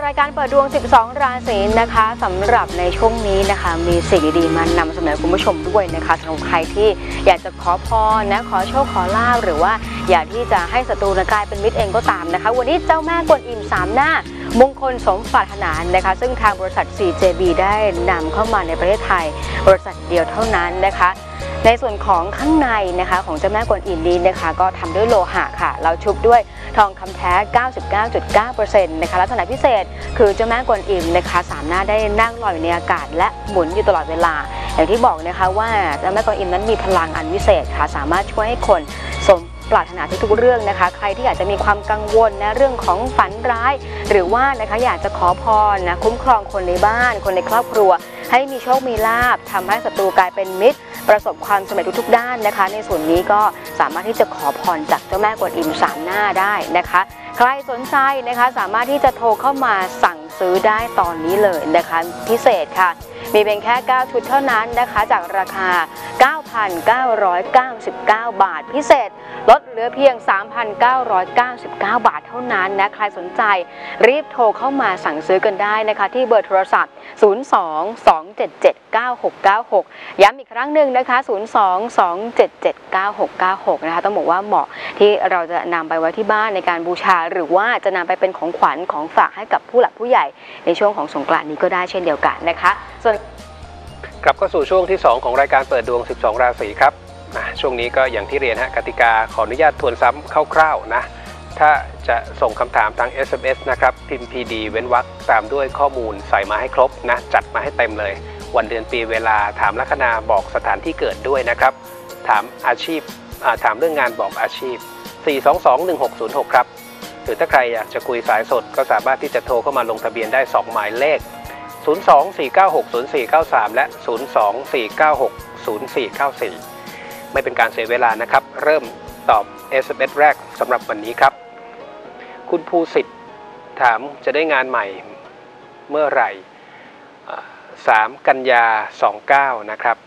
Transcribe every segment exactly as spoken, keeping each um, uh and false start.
รายการเปิดดวงสิบสองราศีนะคะสำหรับในช่วงนี้นะคะมีสิ่งดีๆมานำเสนอคุณผู้ชมด้วยนะคะสำหรับใครที่อยากจะขอพรนะขอโชคขอลาภหรือว่าอยากที่จะให้ศัตรูกลายเป็นมิตรเองก็ตามนะคะวันนี้เจ้าแม่กวนอิมสามหน้ามงคลสมปรารถนานะคะซึ่งทางบริษัท ซี เจ บี ได้นำเข้ามาในประเทศไทยบริษัทเดียวเท่านั้นนะคะในส่วนของข้างในนะคะของเจ้าแม่กวนอิมนี้นะคะก็ทำด้วยโลหะค่ะเราชุบด้วยทองคำแท้ เก้าสิบเก้าจุดเก้าเปอร์เซ็นต์ นะคะลักษณะพิเศษคือเจ้าแม่กวนอิมนะคะสามหน้าได้นั่งลอยอยู่ในอากาศและหมุนอยู่ตลอดเวลาอย่างที่บอกนะคะว่าเจ้าแม่กวนอิมนั้นมีพลังอันวิเศษค่ะสามารถช่วยให้คนสมปรารถนาทุกๆเรื่องนะคะใครที่อยากจะมีความกังวลนะเรื่องของฝันร้ายหรือว่านะคะอยากจะขอพรนะคุ้มครองคนในบ้านคนในครอบครัวให้มีโชคมีลาภทำให้ศัตรูกลายเป็นมิตรประสบความสำเร็จทุกๆด้านนะคะในส่วนนี้ก็สามารถที่จะขอพรจากเจ้าแม่กวนอิมสามหน้าได้นะคะใครสนใจนะคะสามารถที่จะโทรเข้ามาสั่งซื้อได้ตอนนี้เลยนะคะพิเศษค่ะมีเพียงแค่เก้าชุดเท่านั้นนะคะจากราคา เก้าพันเก้าร้อยเก้าสิบเก้า บาทพิเศษลดเหลือเพียง สามพันเก้าร้อยเก้าสิบเก้า บาทเท่านั้นนะใครสนใจรีบโทรเข้ามาสั่งซื้อกันได้นะคะที่เบอร์โทรศัพท์ศูนย์ สอง สอง เจ็ด เจ็ด เก้า หก เก้า หกย้ำอีกครั้งหนึ่งนะคะศูนย์ สอง สอง เจ็ด เจ็ด เก้า หก เก้า หกนะคะต้องบอกว่าเหมาะที่เราจะนำไปไว้ที่บ้านในการบูชาหรือว่าจะนำไปเป็นของขวัญของฝากให้กับผู้หลักผู้ใหญ่ในช่วงของสงกรานต์นี้ก็ได้เช่นเดียวกันนะคะส่วนกลับเข้าสู่ช่วงที่สองของรายการเปิดดวงสิบสองราศีครับช่วงนี้ก็อย่างที่เรียนฮะกติกาขออนุญาตทวนซ้ำคร่าวๆนะถ้าจะส่งคำถามทาง เอส เอ็ม เอส นะครับพิมพ์ พี ดี เว้นวรรคตามด้วยข้อมูลใส่มาให้ครบนะจัดมาให้เต็มเลยวันเดือนปีเวลาถามลัคนาบอกสถานที่เกิดด้วยนะครับถามอาชีพถามเรื่องงานบอกอาชีพสี่ สอง สอง หนึ่ง หก ศูนย์ หกครับหรือถ้าใครอยากจะคุยสายสดก็สามารถที่จะโทรเข้ามาลงทะเบียนได้สองหมายเลขศูนย์ สอง สี่ เก้า หก ศูนย์ สี่ เก้า สามและศูนย์ สอง สี่ เก้า หก ศูนย์ สี่ เก้า สี่ไม่เป็นการเสียเวลานะครับเริ่มตอบ เอส เอ็ม เอส แรกสำหรับวันนี้ครับคุณภูสิทธิ์ถามจะได้งานใหม่เมื่อไหร่สามกันยาสองเก้านะครับ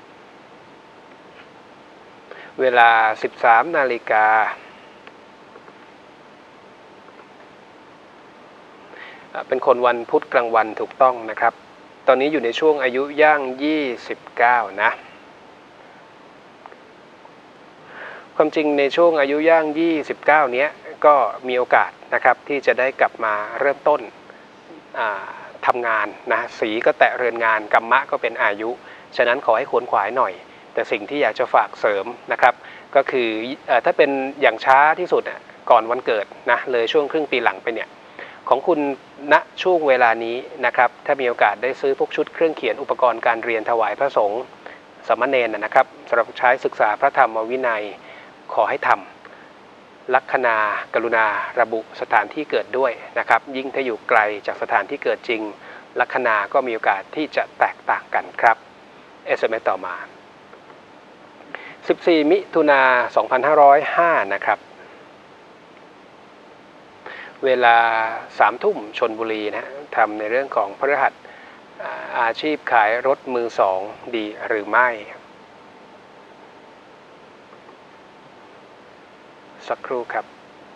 เวลา สิบสามนาฬิกาเป็นคนวันพุธกลางวันถูกต้องนะครับตอนนี้อยู่ในช่วงอายุย่างยี่สิบเก้านะความจริงในช่วงอายุย่างยี่สิบเก้าเนี้ยก็มีโอกาสนะครับที่จะได้กลับมาเริ่มต้นทำงานนะสีก็แตะเรือนงานกัมมะก็เป็นอายุฉะนั้นขอให้ขวนขวายหน่อยแต่สิ่งที่อยากจะฝากเสริมนะครับก็คือถ้าเป็นอย่างช้าที่สุดก่อนวันเกิดนะเลยช่วงครึ่งปีหลังไปเนี่ยของคุณณช่วงเวลานี้นะครับถ้ามีโอกาสได้ซื้อพวกชุดเครื่องเขียนอุปกรณ์การเรียนถวายพระสงฆ์สามเณรนะครับสำหรับใช้ศึกษาพระธรรมวินัยขอให้ทำลัคนากรุณาระบุสถานที่เกิดด้วยนะครับยิ่งถ้าอยู่ไกลจากสถานที่เกิดจริงลัคนาก็มีโอกาสที่จะแตกต่างกันครับ เอส เอ็ม เอส ต่อมาสิบสี่มิถุนาสองพันห้าร้อยห้านะครับเวลาสามทุ่มชลบุรีนะทำในเรื่องของพฤหัสอาชีพขายรถมือสองดีหรือไม่สักครู่ครับ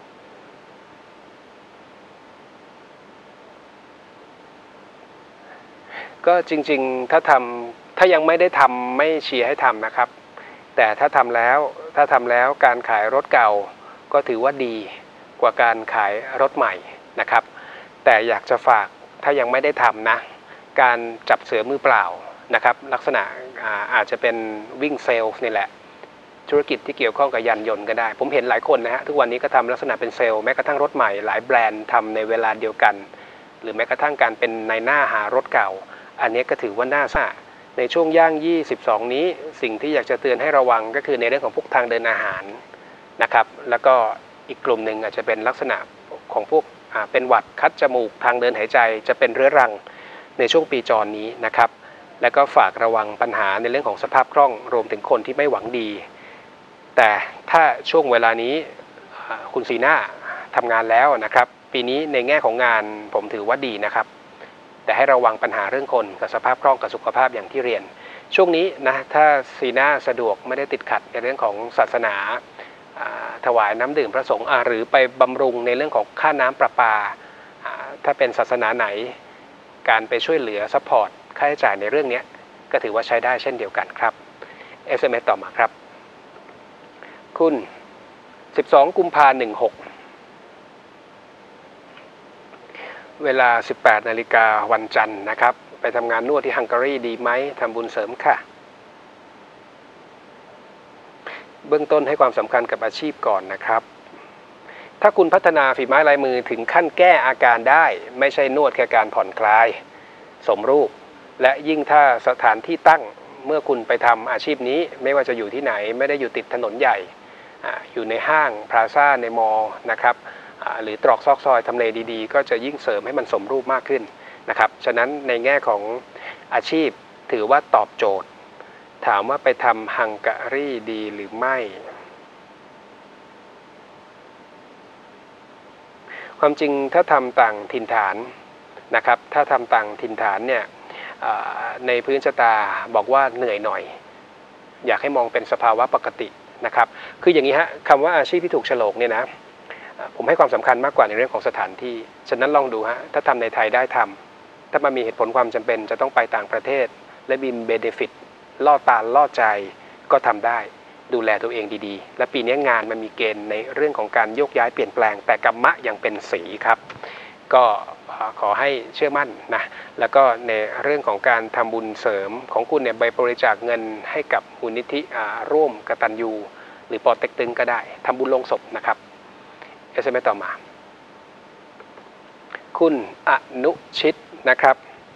ก็จริงๆถ้าทำถ้ายังไม่ได้ทำไม่เชียร์ให้ทำนะครับแต่ถ้าทำแล้วถ้าทำแล้วการขายรถเก่าก็ถือว่าดีกว่าการขายรถใหม่นะครับแต่อยากจะฝากถ้ายังไม่ได้ทำนะการจับเสือมือเปล่านะครับลักษณะ อาอาจจะเป็นวิ่งเซลล์นี่แหละธุรกิจที่เกี่ยวข้องกับยานยนต์ก็ได้ผมเห็นหลายคนนะฮะทุกวันนี้ก็ทำลักษณะเป็นเซลล์แม้กระทั่งรถใหม่หลายแบรนด์ทำในเวลาเดียวกันหรือแม้กระทั่งการเป็นนายหน้าหารถเก่าอันนี้ก็ถือว่าน่าซ่าในช่วงย่างยี่สิบสองนี้สิ่งที่อยากจะเตือนให้ระวังก็คือในเรื่องของพวกทางเดินอาหารนะครับแล้วก็อีกกลุ่มหนึ่งอาจจะเป็นลักษณะของพวกเป็นหวัดคัดจมูกทางเดินหายใจจะเป็นเรื้อรังในช่วงปีจรนี้นะครับแล้วก็ฝากระวังปัญหาในเรื่องของสภาพคล่องรวมถึงคนที่ไม่หวังดีแต่ถ้าช่วงเวลานี้คุณซีน่าทำงานแล้วนะครับปีนี้ในแง่ของงานผมถือว่าดีนะครับแต่ให้ระวังปัญหาเรื่องคนกับสภาพคล่องกับสุขภาพอย่างที่เรียนช่วงนี้นะถ้าซีน่าสะดวกไม่ได้ติดขัดในเรื่องของศาสนาถวายน้ำดื่มพระสงฆ์หรือไปบำรุงในเรื่องของค่าน้ำประปาถ้าเป็นศาสนาไหนการไปช่วยเหลือซัพพอร์ตค่าใช้จ่ายในเรื่องนี้ก็ถือว่าใช้ได้เช่นเดียวกันครับ เอส เอ็ม เอส ต่อมาครับคุณสิบสองกุมภาพันธ์สิบหกเวลา สิบแปดนาฬิกาวันจันทร์นะครับไปทำงานนวดที่ฮังการีดีไหมทำบุญเสริมค่ะเบื้องต้นให้ความสำคัญกับอาชีพก่อนนะครับถ้าคุณพัฒนาฝีไม้ลายมือถึงขั้นแก้อาการได้ไม่ใช่นวดแค่การผ่อนคลายสมรูปและยิ่งถ้าสถานที่ตั้งเมื่อคุณไปทำอาชีพนี้ไม่ว่าจะอยู่ที่ไหนไม่ได้อยู่ติดถนนใหญ่อยู่ในห้างพลาซ่าในมอลล์นะครับหรือตรอกซอกซอยทำเลดีๆก็จะยิ่งเสริมให้มันสมรูปมากขึ้นนะครับฉะนั้นในแง่ของอาชีพถือว่าตอบโจทย์ถามว่าไปทำฮังการีดีหรือไม่ความจริงถ้าทำต่างถิ่นฐานนะครับถ้าทำต่างถิ่นฐานเนี่ยในพื้นชะตาบอกว่าเหนื่อยหน่อยอยากให้มองเป็นสภาวะปกตินะครับคืออย่างนี้ฮะคำว่าอาชีพที่ถูกโฉลกเนี่ยนะผมให้ความสำคัญมากกว่าในเรื่องของสถานที่ฉะนั้นลองดูฮะถ้าทำในไทยได้ทำถ้ามันมีเหตุผลความจำเป็นจะต้องไปต่างประเทศและมีเบเนฟิตล่อตาล่อใจก็ทำได้ดูแลตัวเองดีๆและปีนี้งานมันมีเกณฑ์ในเรื่องของการโยกย้ายเปลี่ยนแปลงแต่กรรมะยังเป็นสีครับก็ขอให้เชื่อมั่นนะแล้วก็ในเรื่องของการทำบุญเสริมของคุณเนี่ยไปบริจาคเงินให้กับมูลนิธิร่วมกตัญญูหรือปอเต็กตึงก็ได้ทำบุญลงศพนะครับเอสเอ็มเอสต่อมาคุณอนุชิตนะครับ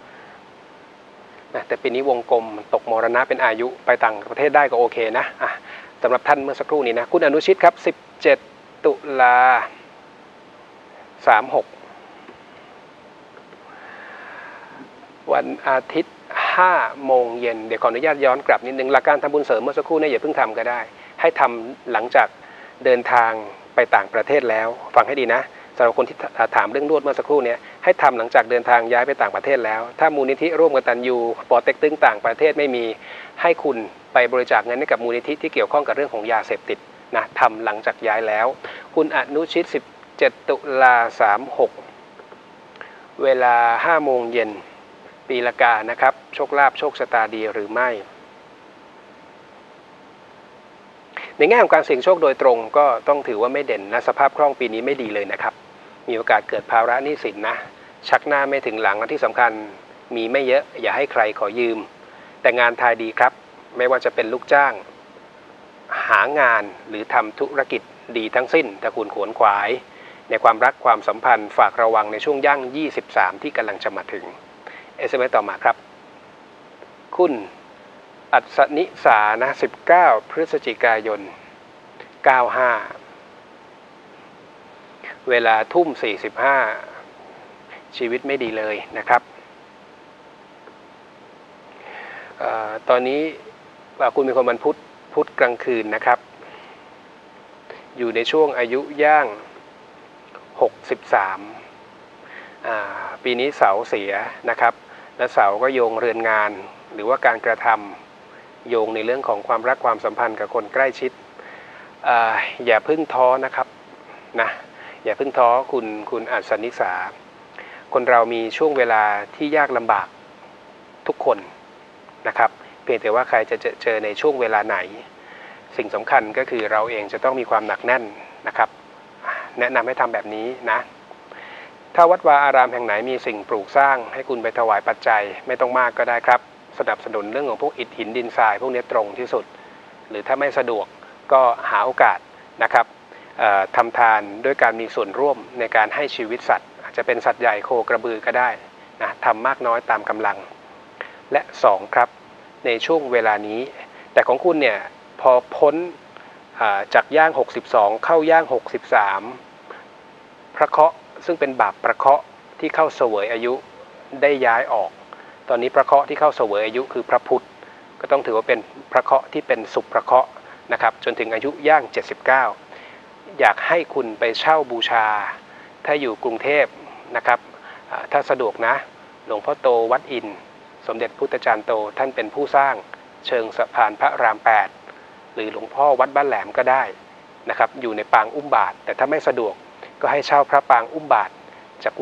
แต่ปีนี้วงกลมตกมรณะเป็นอายุไปต่างประเทศได้ก็โอเคนะะสำหรับท่านเมื่อสักครู่นี้นะคุณอนุชิตครับสิบเจ็ดตุลาสามหกวันอาทิตย์ห้าโมงเย็นเดี๋ยวขออนุญาตย้อนกลับนิดนึงหลักการทำบุญเสริมเมื่อสักครู่เนี่ยอย่าเพิ่งทำก็ได้ให้ทำหลังจากเดินทางไปต่างประเทศแล้วฟังให้ดีนะสำหรับคนที่ถามเรื่องนวดเมื่อสักครู่นี้ให้ทำหลังจากเดินทางย้ายไปต่างประเทศแล้วถ้ามูลนิธิร่วมกตัญญูปอเต็กตึงต่างประเทศไม่มีให้คุณไปบริจาคเงินให้กับมูลนิธิที่เกี่ยวข้องกับเรื่องของยาเสพติดนะทำหลังจากย้ายแล้วคุณอนุชิตสิบเจ็ดตุลาสามหกเวลาห้าโมงเย็นปีละกานะครับโชคลาภโชคชะตาดีหรือไม่ในแง่ของการเสี่ยงโชคโดยตรงก็ต้องถือว่าไม่เด่นนะสภาพคล่องปีนี้ไม่ดีเลยนะครับมีโอกาสเกิดภาระหนี้สินนะชักหน้าไม่ถึงหลังและที่สำคัญมีไม่เยอะอย่าให้ใครขอยืมแต่งานทายดีครับไม่ว่าจะเป็นลูกจ้างหางานหรือทำธุรกิจดีทั้งสิ้นแต่คุณขวนขวายในความรักความสัมพันธ์ฝากระวังในช่วงย่างยี่สิบสามที่กำลังจะมาถึง เอส เอ็ม เอส ต่อมาครับคุณอัศนิสานะสิบเก้าพฤศจิกายนเก้าห้าเวลาทุ่มสี่สิบห้าชีวิตไม่ดีเลยนะครับอตอนนี้คุณมีคนวันพุธพุธกลางคืนนะครับอยู่ในช่วงอายุย่างหกสิบสามปีนี้เสาเสียนะครับและเสาก็โยงเรือนงานหรือว่าการกระทำโยงในเรื่องของความรักความสัมพันธ์กับคนใกล้ชิด อ, อย่าพึ่งท้อนะครับนะอย่าพึ่งท้อคุณคุณอัศนิสาคนเรามีช่วงเวลาที่ยากลำบากทุกคนนะครับเพียงแต่ว่าใครจะเจอในช่วงเวลาไหนสิ่งสำคัญก็คือเราเองจะต้องมีความหนักแน่นนะครับแนะนำให้ทำแบบนี้นะถ้าวัดวาอารามแห่งไหนมีสิ่งปลูกสร้างให้คุณไปถวายปัจจัยไม่ต้องมากก็ได้ครับสนับสนุนเรื่องของพวกอิฐหินดินทรายพวกนี้ตรงที่สุดหรือถ้าไม่สะดวกก็หาโอกาสนะครับทำทานด้วยการมีส่วนร่วมในการให้ชีวิตสัตว์อาจจะเป็นสัตว์ใหญ่โคกระบือก็ได้นะทำมากน้อยตามกำลังและสองครับในช่วงเวลานี้แต่ของคุณเนี่ยพอพ้นจากย่างหกสิบสองเข้าย่างหกสิบสามพระเคราะห์ซึ่งเป็นบาปประเคราะห์ที่เข้าเสวยอายุได้ย้ายออกตอนนี้พระเคราะห์ที่เข้าเสวยอายุคือพระพุทธก็ต้องถือว่าเป็นพระเคราะห์ที่เป็นสุพระเคราะห์นะครับจนถึงอายุย่างเจ็ดสิบเก้าอยากให้คุณไปเช่าบูชาถ้าอยู่กรุงเทพนะครับถ้าสะดวกนะหลวงพ่อโตวัดอินสมเด็จพุทธจารย์โตท่านเป็นผู้สร้างเชิงสะพานพระรามแปดหรือหลวงพ่อวัดบ้านแหลมก็ได้นะครับอยู่ในปางอุ้มบาทแต่ถ้าไม่สะดวกก็ให้เช่าพระปางอุ้มบาทจากวัด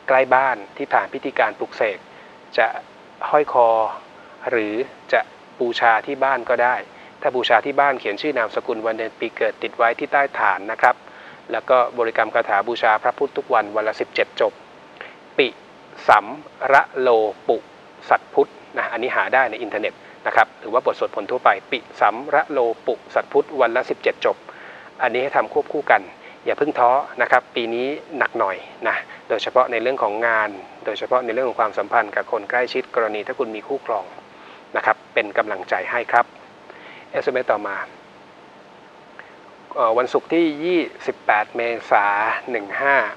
ใกล้บ้านที่ผ่านพิธีการปลุกเสกจะห้อยคอหรือจะบูชาที่บ้านก็ได้ถ้าบูชาที่บ้านเขียนชื่อนามสกุลวันเดือนปีเกิดติดไว้ที่ใต้ฐานนะครับแล้วก็บริกรรมคาถาบูชาพระพุทธทุกวันวันละสิบเจ็ดจบปิสัมระโลปุสัตพุทธนะอันนี้หาได้ในอินเทอร์เน็ตนะครับหรือว่าบทสวดผลทั่วไปปิสัมระโลปุสัตพุทธวันละสิบเจ็ดจบอันนี้ให้ทำควบคู่กันอย่าเพิ่งท้อนะครับปีนี้หนักหน่อยนะโดยเฉพาะในเรื่องของงานโดยเฉพาะในเรื่องของความสัมพันธ์กับคนใกล้ชิดกรณีถ้าคุณมีคู่ครองนะครับเป็นกำลังใจให้ครับ เอส เอ็ม เอส ต่อมาวันศุกร์ที่ยี่สิบแปดเมษายนสิบห้า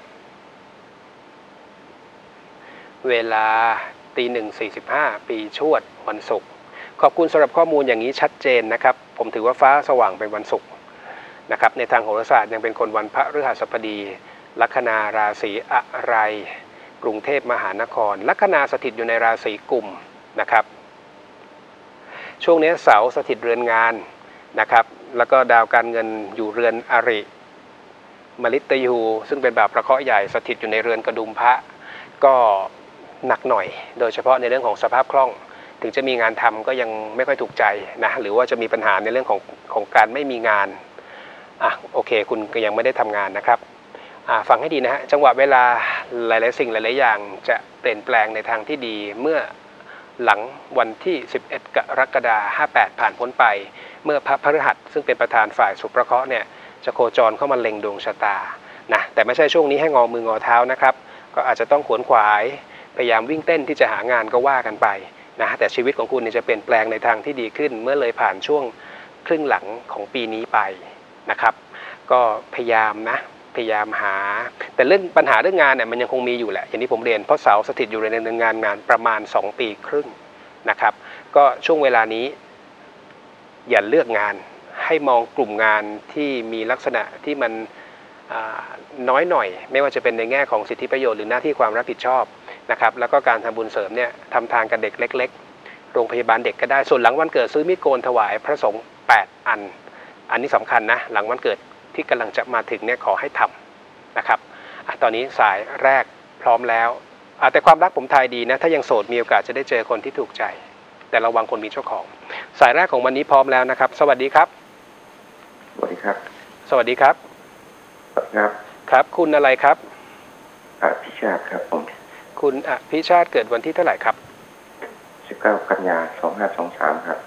เวลาตีหนึ่งสี่สิบห้าปีชวดวันศุกร์ขอบคุณสำหรับข้อมูลอย่างนี้ชัดเจนนะครับผมถือว่าฟ้าสว่างเป็นวันศุกร์นะครับในทางโหราศาสตร์ยังเป็นคนวันพฤหัสบดีลัคนาราศีอะไรกรุงเทพมหานครลัคนาสถิตอยู่ในราศีกุมนะครับช่วงนี้เสาร์สถิตเรือนงานนะครับแล้วก็ดาวการเงินอยู่เรือนอริมฤตยูซึ่งเป็นบาปประเคราะห์ใหญ่สถิตอยู่ในเรือนกระดุมพระก็หนักหน่อยโดยเฉพาะในเรื่องของสภาพคล่องถึงจะมีงานทำก็ยังไม่ค่อยถูกใจนะหรือว่าจะมีปัญหาในเรื่องของของการไม่มีงานอ่ะโอเคคุณก็ยังไม่ได้ทำงานนะครับอ่ะฟังให้ดีนะฮะจังหวะเวลาหลายๆสิ่งหลายๆอย่างจะเปลี่ยนแปลงในทางที่ดีเมื่อหลังวันที่สิบเอ็ดกรกฎาคมห้าแปดผ่านพ้นไปเมื่อพระพฤหัสซึ่งเป็นประธานฝ่ายสุประเคราะห์เนี่ยจะโคจรเข้ามาเล็งดวงชะตานะแต่ไม่ใช่ช่วงนี้ให้งอมืองอเท้านะครับก็อาจจะต้องขวนขวายพยายามวิ่งเต้นที่จะหางานก็ว่ากันไปนะแต่ชีวิตของคุณเนี่ยจะเปลี่ยนแปลงในทางที่ดีขึ้นเมื่อเลยผ่านช่วงครึ่งหลังของปีนี้ไปนะครับก็พยายามนะพยายามหาแต่เรื่องปัญหาเรื่องงานเนี่ยมันยังคงมีอยู่แหละอย่างที่ผมเรียนเพราะเสาสถิตอยู่ในเรื่องงานงานประมาณสองปีครึ่งนะครับก็ช่วงเวลานี้อย่าเลือกงานให้มองกลุ่มงานที่มีลักษณะที่มันน้อยหน่อยไม่ว่าจะเป็นในแง่ของสิทธิประโยชน์หรือหน้าที่ความรับผิดชอบนะครับแล้วก็การทำบุญเสริมเนี่ยทำทางกับเด็กเล็กๆโรงพยาบาลเด็กก็ได้ส่วนหลังวันเกิดซื้อมีดโกนถวายพระสงฆ์แปดอันอันนี้สำคัญนะหลังวันเกิดที่กำลังจะมาถึงเนี่ยขอให้ทำนะครับตอนนี้สายแรกพร้อมแล้วแต่ความรักผมทายดีนะถ้ายังโสดมีโอกาสจะได้เจอคนที่ถูกใจแต่ระวังคนมีเจ้าของสายแรกของวันนี้พร้อมแล้วนะครับสวัสดีครับสวัสดีครับสวัสดีครับครับครับคุณอะไรครับอภิชาติครับผมคุณอภิชาติเกิดวันที่เท่าไหร่ครับสิบเก้ากันยาสองห้าสองสามครับ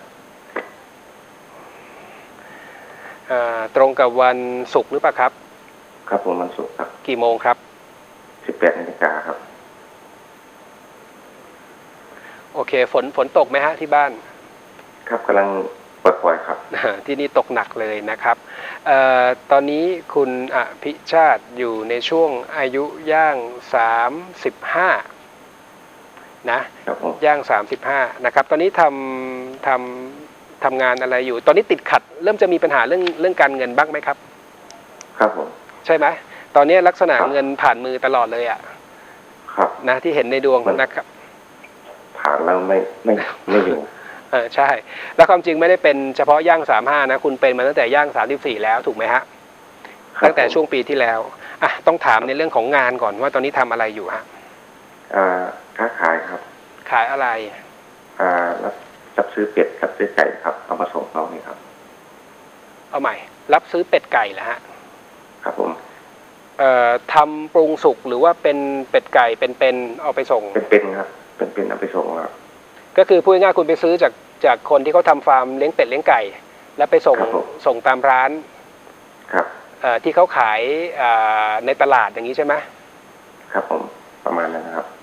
ตรงกับวันศุกร์หรือเปล่าครับครับผมวันศุกร์ครับกี่โมงครับสิบแปดนาฬิกาครับโอเคฝนฝนตกไหมฮะที่บ้านครับกำลังปล่อยๆครับที่นี่ตกหนักเลยนะครับเอ่อตอนนี้คุณอภิชาติอยู่ในช่วงอายุย่างสามสิบห้านะย่างสามสิบห้านะครับตอนนี้ทำทำทำงานอะไรอยู่ตอนนี้ติดขัดเริ่มจะมีปัญหาเรื่องเรื่องการเงินบ้างไหมครับครับผมใช่ไหมตอนนี้ลักษณะเงินผ่านมือตลอดเลยอ่ะครับนะที่เห็นในดวงนะครับผ่านแล้วไม่ไม่ไม่อยู่เออใช่แล้วความจริงไม่ได้เป็นเฉพาะย่างสามห้านะคุณเป็นมาตั้งแต่ย่างสามสิบสี่แล้วถูกไหมฮะตั้งแต่ช่วงปีที่แล้วอ่ะต้องถามในเรื่องของงานก่อนว่าตอนนี้ทำอะไรอยู่ฮะอ่าค้าขายครับขายอะไรอ่ารับรับซื้อเป็ดรับซื้อไก่ครับเอามาส่งเราเนี่ยครับเอาใหม่รับซื้อเป็ดไก่เหรอฮะครับผมเอ่อทำปรุงสุกหรือว่าเป็นเป็ดไก่เป็นๆเอาไปส่งเป็นๆครับเป็นๆเอาไปส่งครับก็คือพูดง่ายๆคุณไปซื้อจากจากคนที่เขาทำฟาร์มเลี้ยงเป็ดเลี้ยงไก่แล้วไปส่งส่งตามร้านครับเอ่อที่เขาขายอ่าในตลาดอย่างนี้ใช่ไหมครับผมประมาณนั้นครับ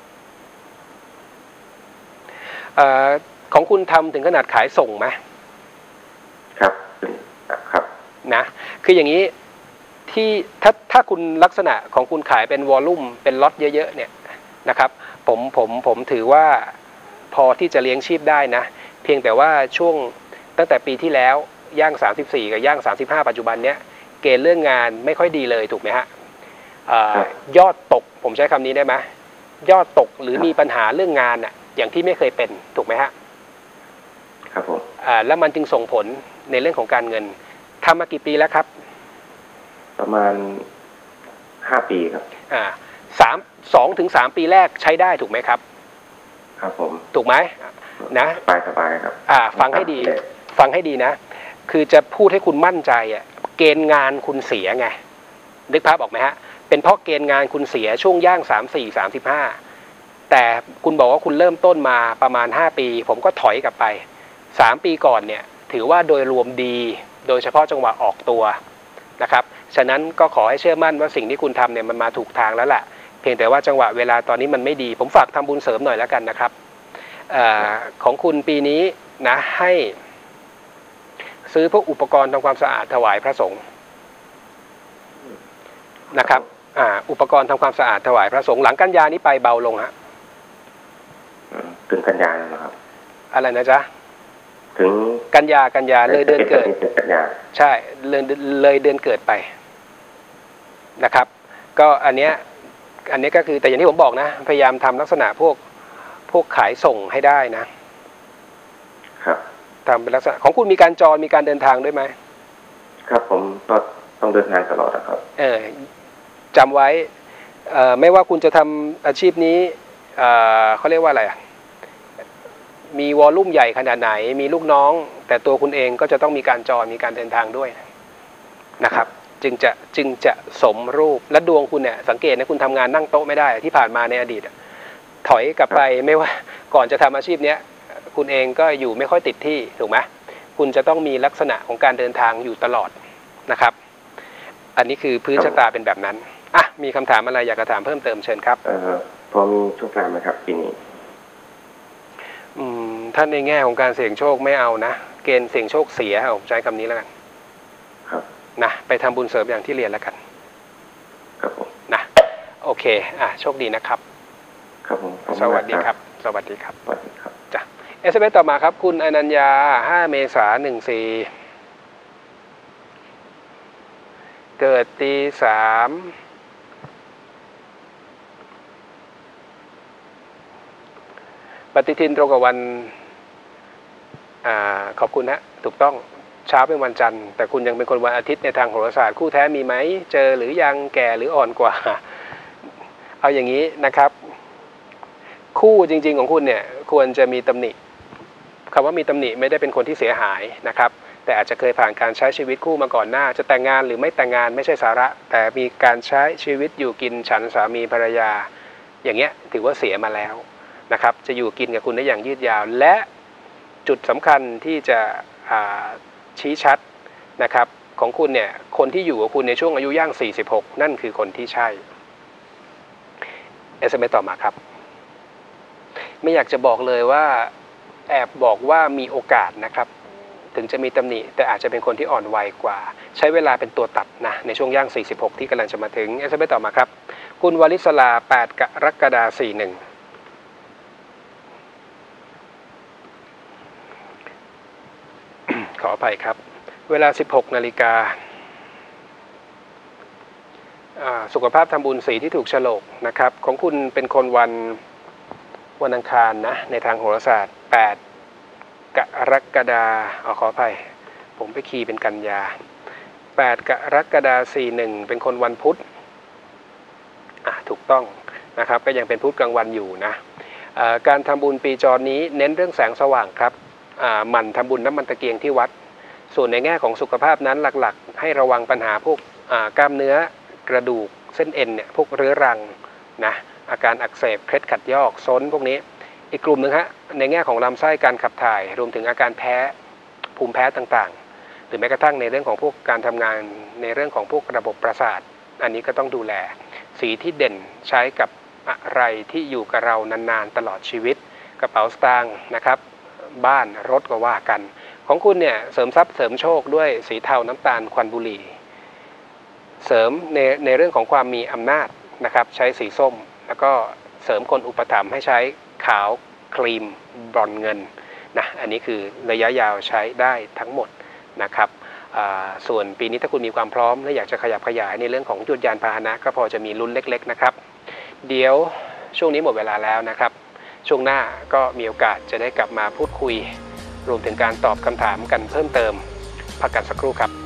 เอ่อของคุณทำถึงขนาดขายส่งไหมครับครับนะคืออย่างนี้ที่ถ้าถ้าคุณลักษณะของคุณขายเป็นวอลลุ่มเป็นล็อตเยอะๆเนี่ยนะครับผมผมผมถือว่าพอที่จะเลี้ยงชีพได้นะเพียงแต่ว่าช่วงตั้งแต่ปีที่แล้วย่างสามสิบสี่กับย่างสามสิบห้าปัจจุบันเนี้ยเกณฑ์เรื่องงานไม่ค่อยดีเลยถูกไหมฮะยอดตกผมใช้คำนี้ได้ไหมยอดตกหรือมีปัญหาเรื่องงานอ่ะอย่างที่ไม่เคยเป็นถูกไหมฮะครับผมอ่าแล้วมันจึงส่งผลในเรื่องของการเงินทำมากี่ปีแล้วครับประมาณห้าปีครับอ่าสามสองถึงสามปีแรกใช้ได้ถูกไหมครับครับผมถูกไหมนะสบายสบายครับอ่าฟังให้ดีฟังให้ดีนะคือจะพูดให้คุณมั่นใจอ่ะเกณฑ์งานคุณเสียไงนึกภาพออกไหมฮะเป็นเพราะเกณฑ์งานคุณเสียช่วงย่างสามสี่สามสิบห้าแต่คุณบอกว่าคุณเริ่มต้นมาประมาณห้าปีผมก็ถอยกลับไปสามปีก่อนเนี่ยถือว่าโดยรวมดีโดยเฉพาะจังหวะออกตัวนะครับฉะนั้นก็ขอให้เชื่อมั่นว่าสิ่งที่คุณทำเนี่ยมันมาถูกทางแล้วแหละเพียงแต่ว่าจังหวะเวลาตอนนี้มันไม่ดีผมฝากทำบุญเสริมหน่อยแล้วกันนะครับอของคุณปีนี้นะให้ซื้อพวกอุปกรณ์ทำความสะอาดถวายพระสงฆ์นะครับอ่าอุปกรณ์ทำความสะอาดถวายพระสงฆ์หลังกันยานี้ไปเบาลงฮะถึงกันยาแล้วครับอะไรนะจ๊ะถึงกันยากันยาเลยเดือนเกิดใช่เลยเลยเดือนเกิดไปนะครับก็อันเนี้ยอันนี้ก็คือแต่อย่างที่ผมบอกนะพยายามทำลักษณะพวกพวกขายส่งให้ได้นะครับทำเป็นลักษณะของคุณมีการจรมีการเดินทางด้วยไหมครับผมก็ต้องเดินทางตลอดนะครับเออจำไว้เอ่อไม่ว่าคุณจะทำอาชีพนี้เอ่อเขาเรียกว่าอะไรอ่ะมีวอลลุ่มใหญ่ขนาดไหนมีลูกน้องแต่ตัวคุณเองก็จะต้องมีการจรมีการเดินทางด้วยนะครับจึงจะจึงจะสมรูปและดวงคุณเนี่ยสังเกตนะคุณทำงานนั่งโต๊ะไม่ได้ที่ผ่านมาในอดีตถอยกลับไปไม่ว่าก่อนจะทำอาชีพเนี้ยคุณเองก็อยู่ไม่ค่อยติดที่ถูกไหมคุณจะต้องมีลักษณะของการเดินทางอยู่ตลอดนะครับอันนี้คือพื้นชะตาเป็นแบบนั้นอ่ะมีคำถามอะไรอยากจะถามเพิ่มเติมเชิญครับเอ่อพอมีโชคลาภไหมครับปีนี้อืมท่านในแง่ของการเสี่ยงโชคไม่เอานะเกณฑ์เสี่ยงโชคเสียผมใช้คำนี้แล้วกันครับนะไปทำบุญเสริมอย่างที่เรียนแล้วกันครับผมนะโอเคอ่ะโชคดีนะครับครับผมสวัสดีครับสวัสดีครับสวัสดีครับจ้ะเอสเอ็มเอสต่อมาครับคุณอนัญญาห้าเมษายนหนึ่งสี่เกิดตีสามปฏิทินตรงกับวันอ่าขอบคุณฮะถูกต้องเช้าเป็นวันจันทร์แต่คุณยังเป็นคนวันอาทิตย์ในทางโหราศาสตร์คู่แท้มีไหมเจอหรือยังแก่หรืออ่อนกว่าเอาอย่างนี้นะครับคู่จริงๆของคุณเนี่ยควรจะมีตำหนิคำว่ามีตำหนิไม่ได้เป็นคนที่เสียหายนะครับแต่อาจจะเคยผ่านการใช้ชีวิตคู่มาก่อนหน้าจะแต่งงานหรือไม่แต่งงานไม่ใช่สาระแต่มีการใช้ชีวิตอยู่กินฉันสามีภรรยาอย่างเงี้ยถือว่าเสียมาแล้วนะครับจะอยู่กินกับคุณได้อย่างยืดยาวและจุดสำคัญที่จะชี้ชัดนะครับของคุณเนี่ยคนที่อยู่กับคุณในช่วงอายุย่างสี่สิบหกนั่นคือคนที่ใช่ เอส เอ็ม เอส ต่อมาครับไม่อยากจะบอกเลยว่าแอบบอกว่ามีโอกาสนะครับถึงจะมีตำหนิแต่อาจจะเป็นคนที่อ่อนวัยกว่าใช้เวลาเป็นตัวตัดนะในช่วงย่างสี่สิบหกที่กำลังจะมาถึง เอส เอ็ม เอส ต่อมาครับคุณวลิศลาแปดกรกฎาคมสี่สิบเอ็ดขออภัยครับเวลา สิบหกนาฬิกาสุขภาพทำบุญสีที่ถูกโฉลกนะครับของคุณเป็นคนวันวันอังคารนะในทางโหราศาสตร์แปดกรกฎาคมขออภัยผมไปคีย์เป็นกันยาแปดกรกฎาคมสี่สิบเอ็ดเป็นคนวันพุธอ่ะถูกต้องนะครับก็ยังเป็นพุธกลางวันอยู่นะการทำบุญปีจรนี้เน้นเรื่องแสงสว่างครับหมั่นทำบุญน้ำมันตะเกียงที่วัดส่วนในแง่ของสุขภาพนั้นหลักๆให้ระวังปัญหาพวกกล้ามเนื้อกระดูกเส้นเอ็นเนี่ยพวกเรื้อรังนะอาการอักเสบเคล็ดขัดยอกซนพวกนี้อีกกลุ่มหนึ่งฮะในแง่ของลำไส้การขับถ่ายรวมถึงอาการแพ้ภูมิแพ้ต่างๆหรือแม้กระทั่งในเรื่องของพวกการทำงานในเรื่องของพวกระบบประสาทอันนี้ก็ต้องดูแลสีที่เด่นใช้กับอะไรที่อยู่กับเรานานๆตลอดชีวิตกระเป๋าสตางค์นะครับบ้านรถก็ว่ากันของคุณเนี่ยเสริมทรัพย์เสริมโชคด้วยสีเทาน้ำตาลควันบุหรี่เสริมในในเรื่องของความมีอำนาจนะครับใช้สีส้มแล้วก็เสริมคนอุปถัมภ์ให้ใช้ขาวครีมบรอนเงินนะอันนี้คือระยะยาวใช้ได้ทั้งหมดนะครับส่วนปีนี้ถ้าคุณมีความพร้อมและอยากจะขยับขยายในเรื่องของยนต์ยานพาหนะก็พอจะมีลุ้นเล็กๆนะครับเดี๋ยวช่วงนี้หมดเวลาแล้วนะครับช่วงหน้าก็มีโอกาสจะได้กลับมาพูดคุยรวมถึงการตอบคำถามกันเพิ่มเติมพักกันสักครู่ครับ